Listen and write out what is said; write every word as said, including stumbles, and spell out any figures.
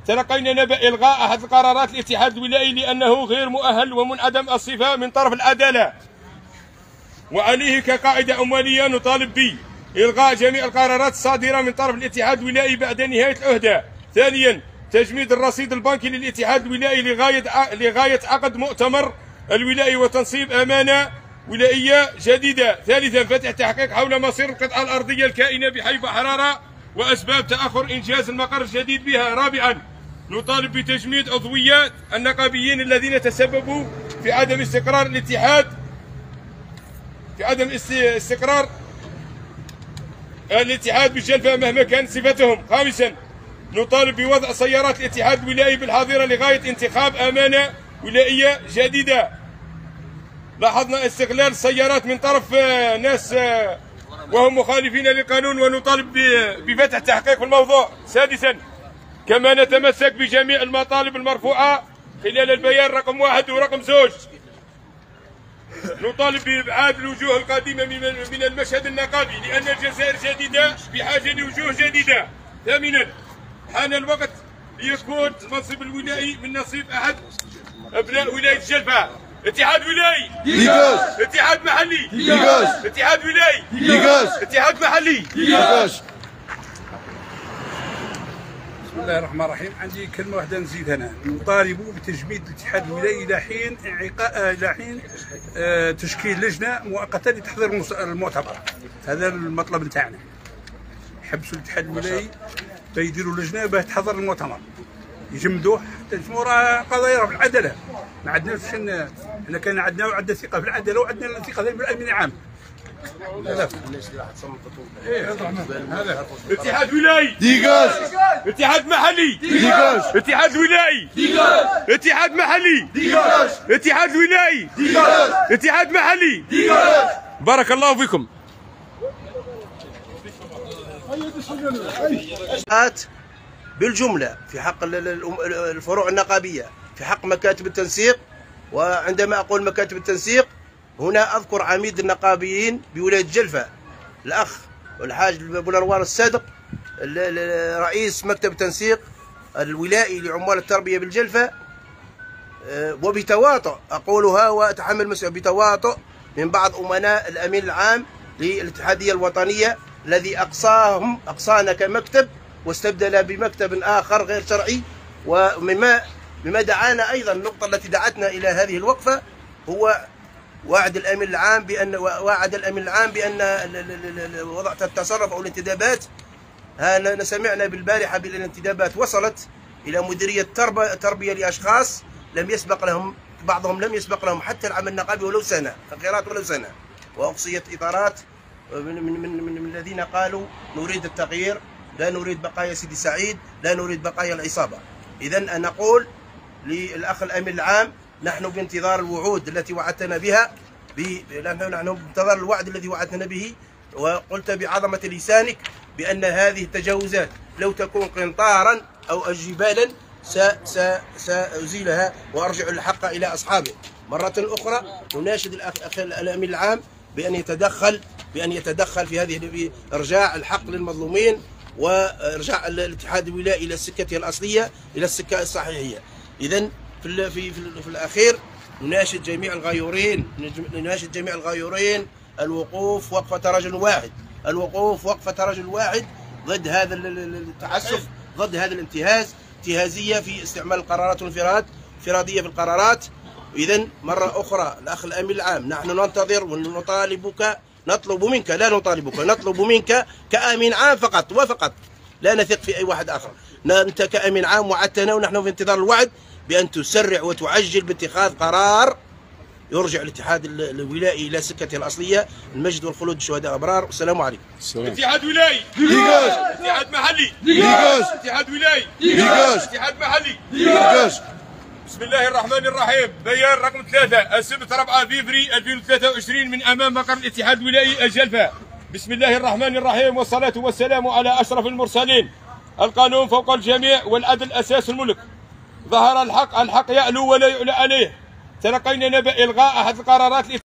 تلقينا نبأ إلغاء أحد القرارات الاتحاد الولائي لأنه غير مؤهل ومنعدم الصفة من طرف العدالة، وعليه كقاعدة أموالية نطالب بإلغاء جميع القرارات الصادرة من طرف الاتحاد الولائي بعد نهاية العهدة. ثانيا، تجميد الرصيد البنكي للاتحاد الولائي لغاية لغاية عقد مؤتمر الولائي وتنصيب أمانة ولائية جديدة. ثالثا، فتح تحقيق حول مصير القطعة الأرضية الكائنة بحي حرارة وأسباب تأخر إنجاز المقر الجديد بها. رابعا، نطالب بتجميد عضويات النقابيين الذين تسببوا في عدم استقرار الاتحاد في عدم استقرار الاتحاد بالجلفة مهما كانت صفتهم. خامسا، نطالب بوضع سيارات الاتحاد الولائي بالحاضرة لغاية انتخاب أمانة ولائية جديدة. لاحظنا استغلال السيارات من طرف ناس وهم مخالفين للقانون ونطالب بفتح تحقيق في الموضوع. سادسا، كما نتمسك بجميع المطالب المرفوعة خلال البيان رقم واحد ورقم زوج. نطالب بإبعاد الوجوه القادمة من المشهد النقابي لأن الجزائر جديدة بحاجة لوجوه جديدة. ثامنا، حان الوقت ليكون المنصب الولائي من نصيب أحد أبناء ولاية الجلفة. اتحاد ولائي ديكاش، اتحاد محلي ديكاش، اتحاد ولائي ديكاش، اتحاد محلي ديكاش. بسم الله الرحمن الرحيم. عندي كلمة واحدة نزيد هنا. نطالب بتجميد الاتحاد الولائي إلى حين انعقاء إلى حين آه تشكيل لجنة مؤقتة لتحضير المؤتمر. هذا المطلب نتاعنا. يحبسوا الاتحاد الولائي فيديروا لجنة باه تحضر المؤتمر. يجمدوه حتى نشوفوا راه قضايا في العدالة. ما عندناش حنا حنا كان عندنا وعندنا ثقة في العدالة وعندنا ثقة في الأمن العام. اتحاد ولائي ديكاش، اتحاد محلي ديكاش، اتحاد ولائي ديكاش، اتحاد محلي ديكاش، اتحاد ولائي ديكاش، اتحاد محلي. ديكاش. بارك الله فيكم. بالجملة في حق الفروع النقابية، في حق مكاتب التنسيق. وعندما أقول مكاتب التنسيق هنا أذكر عميد النقابيين بولاية الجلفة الأخ الحاج بونروان الصادق، رئيس مكتب التنسيق الولائي لعمال التربية بالجلفة. وبتواطؤ أقولها وأتحمل مسؤولية، بتواطؤ من بعض أمناء الأمين العام للاتحادية الوطنية الذي أقصاهم أقصانا كمكتب واستبدل بمكتب آخر غير شرعي. ومما مما دعانا أيضا النقطة التي دعتنا إلى هذه الوقفة هو وعد الأمين العام بأن وعد الأمين العام بأن وضع التصرف أو الانتدابات. ها سمعنا بالبارحة بأن الانتدابات وصلت إلى مديرية تربية لأشخاص لم يسبق لهم، بعضهم لم يسبق لهم حتى العمل النقابي ولو سنة، تغييرات ولو سنة. وأقصيت إطارات من, من, من, من الذين قالوا نريد التغيير، لا نريد بقايا سيدي سعيد، لا نريد بقايا العصابة. إذن أنا أقول للأخ الأمين العام نحن بانتظار الوعود التي وعدتنا بها، نحن بانتظار الوعد الذي وعدتنا به. وقلت بعظمة لسانك بأن هذه التجاوزات لو تكون قنطارا أو جبالا سأزيلها وأرجع الحق إلى أصحابه. مرة أخرى نناشد الأخ الأمين العام بأن يتدخل بأن يتدخل في هذه إرجاع الحق للمظلومين وإرجاع الاتحاد الولائي إلى سكته الأصلية، إلى السكة الصحيحية. إذن في في في الأخير نناشد جميع الغيورين نناشد جميع الغيورين الوقوف وقفة رجل واحد، الوقوف وقفة رجل واحد ضد هذا التعسف، ضد هذا الانتهاز، انتهازية في استعمال القرارات والانفراد، انفرادية في القرارات. إذن مرة أخرى الأخ الأمين العام نحن ننتظر ونطالبك، نطلب منك لا نطالبك، نطلب منك كأمين عام فقط وفقط، لا نثق في أي واحد آخر. أنت كأمين عام وعدتنا ونحن في انتظار الوعد بأن تسرع وتعجل باتخاذ قرار يرجع الاتحاد الولائي إلى سكته الأصلية. المجد والخلود الشهداء أبرار. والسلام عليكم. اتحاد ولائي ديكاش، اتحاد محلي ديكاش، اتحاد ولائي ديكاش، اتحاد محلي ديكاش. بسم الله الرحمن الرحيم. بيان رقم ثلاثة السبت أربعة فبراير ألفين وثلاثة وعشرين من أمام مقر الاتحاد الولائي الجلفة. بسم الله الرحمن الرحيم والصلاة والسلام على أشرف المرسلين. القانون فوق الجميع والعدل أساس الملك. ظهر الحق، الحق يعلو ولا يعلى عليه. تلقينا نبأ إلغاء أحد القرارات